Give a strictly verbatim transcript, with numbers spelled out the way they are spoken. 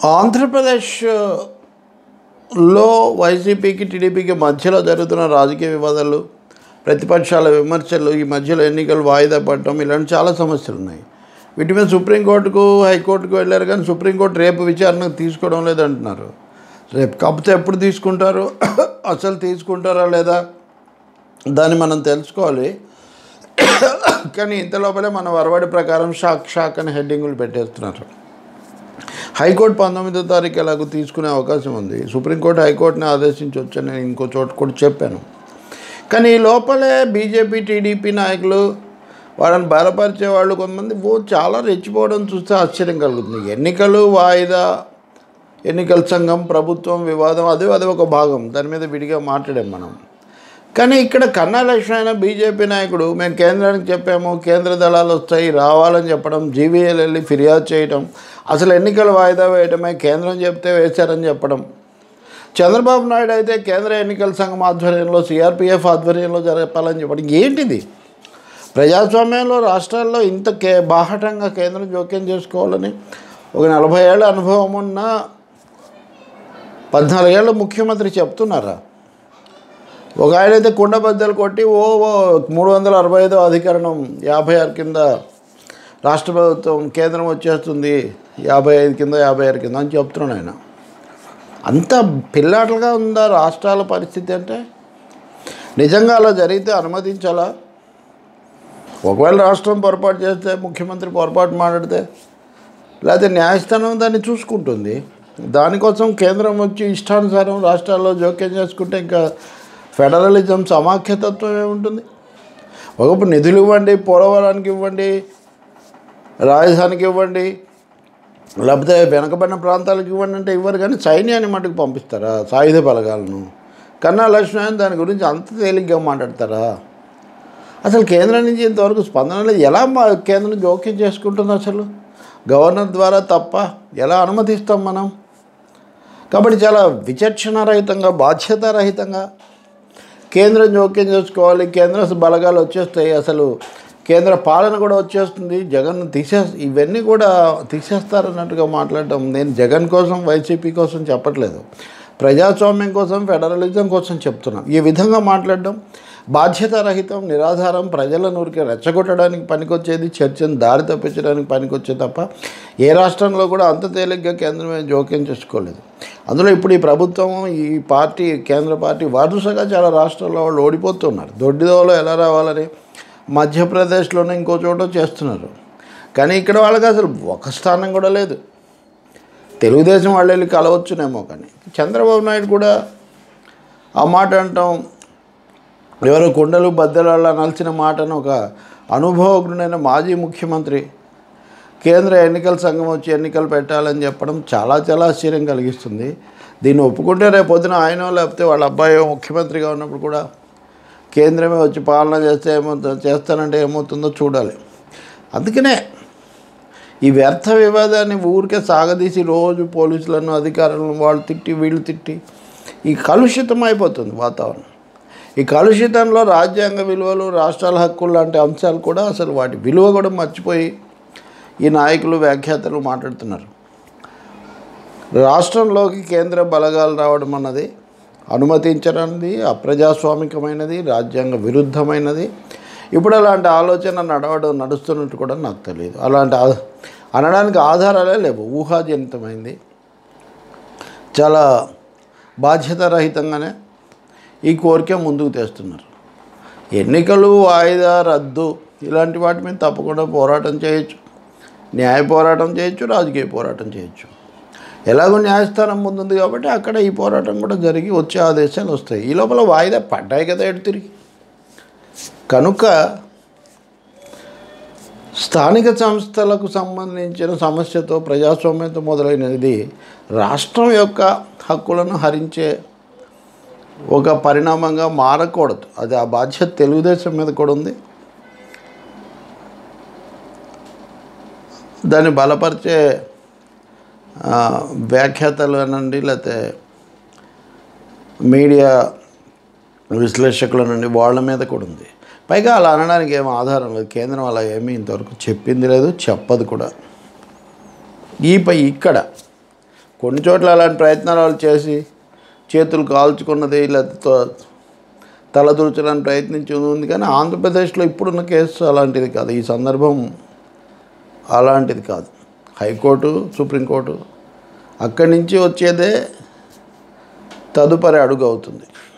ఆంధ్రప్రదేశ్లో వైసీపీకి టీడీపీకి మధ్యలో జరుగుతున్న రాజకీయ వివాదాలు, ప్రతిపక్షాల విమర్శలు, ఈ మధ్యలో ఎన్నికలు వాయిదా పడటం, ఇలాంటి చాలా సమస్యలు ఉన్నాయి. వీటి మీద సుప్రీంకోర్టుకు హైకోర్టుకు వెళ్ళారు, కానీ సుప్రీంకోర్టు రేపు విచారణకు తీసుకోవడం లేదంటున్నారు. రేపు కాకపోతే ఎప్పుడు తీసుకుంటారు, అసలు తీసుకుంటారా లేదా దాన్ని మనం తెలుసుకోవాలి. కానీ ఇంతలోపలే మన వరవడి ప్రకారం షాక్ షాక్ అని హెడ్డింగులు పెట్టేస్తున్నారు. హైకోర్టు పంతొమ్మిదో తారీఖు ఎలాగో తీసుకునే అవకాశం ఉంది. సుప్రీంకోర్టు హైకోర్టుని ఆదేశించవచ్చని నేను ఇంకో చోట కూడా చెప్పాను. కానీ ఈ లోపలే బీజేపీ టీడీపీ నాయకులు వాళ్ళని బలపరిచే వాళ్ళు కొంతమంది ఓ చాలా రెచ్చిపోవడం చూస్తే ఆశ్చర్యం కలుగుతుంది. ఎన్నికలు వాయిదా, ఎన్నికల సంఘం, ప్రభుత్వం వివాదం, అదే అదే ఒక భాగం, దాని మీద విడిగా మాట్లాడాం మనం. కానీ ఇక్కడ కన్నా లక్ష్మణ్ అయిన బీజేపీ నాయకుడు మేము కేంద్రానికి చెప్పాము, కేంద్ర దళాలు వస్తాయి రావాలని చెప్పడం, జీవీఎల్ వెళ్ళి ఫిర్యాదు చేయడం, అసలు ఎన్నికలు వాయిదా వేయడమే కేంద్రం చెప్తే వేశారని చెప్పడం. చంద్రబాబు నాయుడు అయితే కేంద్ర ఎన్నికల సంఘం ఆధ్వర్యంలో, సిఆర్పిఎఫ్ ఆధ్వర్యంలో జరపాలని చెప్పడం. ఏంటిది? ప్రజాస్వామ్యంలో రాష్ట్రాల్లో ఇంత కే బాహటంగా కేంద్రం జోక్యం చేసుకోవాలని ఒక నలభై ఏళ్ళ అనుభవం ఉన్న పద్నాలుగేళ్ళ ముఖ్యమంత్రి చెప్తున్నారా? ఒక ఆయన అయితే కుండ బద్దలు కొట్టి ఓ మూడు వందల అరవై ఐదో అధికరణం యాభై ఆరు కింద రాష్ట్ర ప్రభుత్వం కేంద్రం వచ్చేస్తుంది, యాభై ఐదు కింద యాభై ఆరు కింద అని చెప్తున్నాడు ఆయన. అంత పిల్లాటలుగా ఉందా రాష్ట్రాల పరిస్థితి? అంటే నిజంగా అలా జరిగితే అనుమతించాలా? ఒకవేళ రాష్ట్రం పొరపాటు చేస్తే, ముఖ్యమంత్రి పొరపాటు మాట్లాడితే, లేకపోతే న్యాయస్థానం దాన్ని చూసుకుంటుంది. దానికోసం కేంద్రం వచ్చి ఇష్టానుసారం రాష్ట్రాల్లో జోక్యం చేసుకుంటే ఇంకా ఫెడరలిజం, సమాఖ్యతత్వం ఏముంటుంది? ఒకప్పుడు నిధులు ఇవ్వండి, పోలవరానికి ఇవ్వండి, రాజధానికి ఇవ్వండి, లేకపోతే వెనకబడిన ప్రాంతాలకు ఇవ్వండి అంటే ఇవ్వరు. కానీ సైన్యాన్ని మటుకు పంపిస్తారా? సాయుధ బలగాలను. కన్నా లక్ష్మణ్ దాని గురించి అంత తేలిగ్గా మాట్లాడతారా? అసలు కేంద్రం నుంచి ఇంతవరకు స్పందన లేదు. ఎలా మా కేంద్రం జోక్యం చేసుకుంటుంది? అసలు గవర్నర్ ద్వారా తప్ప ఎలా అనుమతిస్తాం మనం? కాబట్టి చాలా విచక్షణారహితంగా, బాధ్యతారహితంగా కేంద్రం జోక్యం చేసుకోవాలి, కేంద్ర బలగాలు వచ్చేస్తాయి, అసలు కేంద్ర పాలన కూడా వచ్చేస్తుంది, జగన్ తీసే ఇవన్నీ కూడా తీసేస్తారన్నట్టుగా మాట్లాడటం. నేను జగన్ కోసం, వైసీపీ కోసం చెప్పట్లేదు, ప్రజాస్వామ్యం కోసం, ఫెడరలిజం కోసం చెప్తున్నాను. ఈ విధంగా మాట్లాడడం బాధ్యతారహితం, నిరాధారం, ప్రజలను ఊరికే రెచ్చగొట్టడానికి పనికొచ్చేది, చర్చను దారి తప్పించడానికి పనికొచ్చే తప్ప ఏ రాష్ట్రంలో కూడా అంత తేలిగ్గా కేంద్రమే జోక్యం చేసుకోలేదు. అందులో ఇప్పుడు ఈ ప్రభుత్వం, ఈ పార్టీ, కేంద్ర పార్టీ వరుసగా చాలా రాష్ట్రాల్లో వాళ్ళు ఓడిపోతున్నారు. దొడ్డిదోవలో ఎలా రావాలని మధ్యప్రదేశ్లోనే ఇంకో చోట చేస్తున్నారు. కానీ ఇక్కడ వాళ్ళకి అసలు ఒక స్థానం కూడా లేదు. తెలుగుదేశం వాళ్ళు వెళ్ళి కలవచ్చునేమో, కానీ చంద్రబాబు నాయుడు కూడా ఆ మాట అంటాం, ఎవరో కుండలు బద్దెల నలిచిన మాటను ఒక అనుభవజ్ఞుడైన మాజీ ముఖ్యమంత్రి కేంద్ర ఎన్నికల సంఘం వచ్చి ఎన్నికలు పెట్టాలని చెప్పడం చాలా చాలా ఆశ్చర్యం కలిగిస్తుంది. దీన్ని ఒప్పుకుంటే రేపు పొద్దున ఆయన లేకపోతే వాళ్ళ అబ్బాయి ముఖ్యమంత్రిగా ఉన్నప్పుడు కూడా కేంద్రమే వచ్చి పాలన చేస్తే ఏమవుతుందో, చేస్తానంటే ఏమవుతుందో చూడాలి. అందుకనే ఈ వ్యర్థ వివాదాన్ని ఊరికే సాగదీసి రోజు పోలీసులను, అధికారులను వాళ్ళు తిట్టి వీళ్ళు తిట్టి ఈ కలుషితం అయిపోతుంది వాతావరణం. ఈ కలుషితంలో రాజ్యాంగ విలువలు, రాష్ట్రాల హక్కులు లాంటి అంశాలు కూడా అసలు వాటి విలువ కూడా మర్చిపోయి ఈ నాయకులు, వ్యాఖ్యాతలు మాట్లాడుతున్నారు. రాష్ట్రంలోకి కేంద్ర బలగాలు రావడం అన్నది అనుమతించడానికి అప్రజాస్వామికమైనది, రాజ్యాంగ విరుద్ధమైనది. ఇప్పుడు అలాంటి ఆలోచన నడవడం నడుస్తున్నట్టు కూడా నాకు తెలియదు. అలాంటి అనడానికి ఆధారాలే లేవు, ఊహాజనితమైంది. చాలా బాధ్యతారహితంగానే ఈ కోరిక ముందుకు తెస్తున్నారు. ఎన్నికలు వాయిదా, రద్దు ఇలాంటి వాటి మీద తప్పకుండా పోరాటం చేయొచ్చు, న్యాయ పోరాటం చేయొచ్చు, రాజకీయ పోరాటం చేయొచ్చు. ఎలాగో న్యాయస్థానం ముందుంది కాబట్టి అక్కడ ఈ పోరాటం కూడా జరిగి వచ్చే ఆదేశాలు వస్తాయి. ఈ లోపల వాయిదా పడ్డాయి కదా ఎటు తిరిగి. కనుక స్థానిక సంస్థలకు సంబంధించిన సమస్యతో, ప్రజాస్వామ్యంతో మొదలైనది రాష్ట్రం యొక్క హక్కులను హరించే ఒక పరిణామంగా మారకూడదు. అది ఆ బాధ్యత తెలుగుదేశం మీద కూడా ఉంది. దాన్ని బలపరిచే వ్యాఖ్యాతలు అనండి, లేకపోతే మీడియా విశ్లేషకుల నుండి వాళ్ళ మీద కూడా ఉంది. పైగా అలా అనడానికి ఏం ఆధారం లేదు. కేంద్రం అలా ఏమీ ఇంతవరకు చెప్పింది లేదు, చెప్పదు కూడా. ఈ పై ఇక్కడ కొన్ని చోట్ల అలాంటి ప్రయత్నాలు వాళ్ళు చేసి చేతులు కాల్చుకున్నది లేకపోతే తలదూర్చడానికి ప్రయత్నించి ఉంది. కానీ ఆంధ్రప్రదేశ్లో ఇప్పుడున్న కేసు అలాంటిది కాదు. ఈ సందర్భం అలాంటిది కాదు. హైకోర్టు, సుప్రీంకోర్టు అక్కడి నుంచి వచ్చేదే తదుపరి అడుగు అవుతుంది.